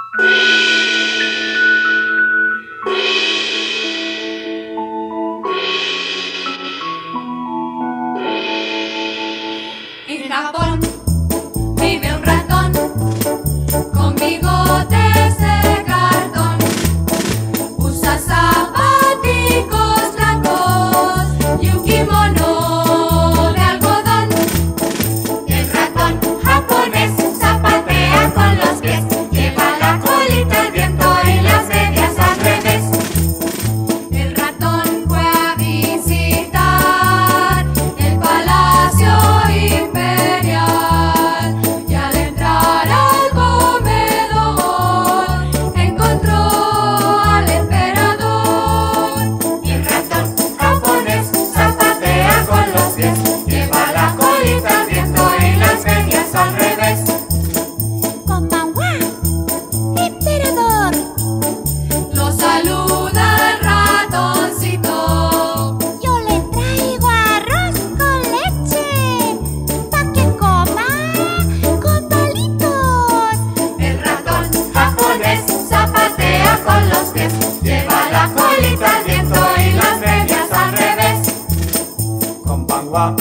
En Japón vive un ratón con bigotes de cartón. Usa zapaticos blancos y un kimono de algodón. El ratón japonés zapatea con los pies, lleva la colita al viento y las medias al revés. El ratón fue a visitar el palacio imperial y al entrar al comedor encontró al emperador. El ratón japonés zapatea con los pies, lleva la colita al viento y las medias al revés. ¡Konbanwa, emperador! Lo saluda el ratoncito. Yo le traigo arroz con leche pa' que coma con palitos. El ratón japonés zapatea con los pies, lleva la colita al viento y las medias al revés. Konbanwa,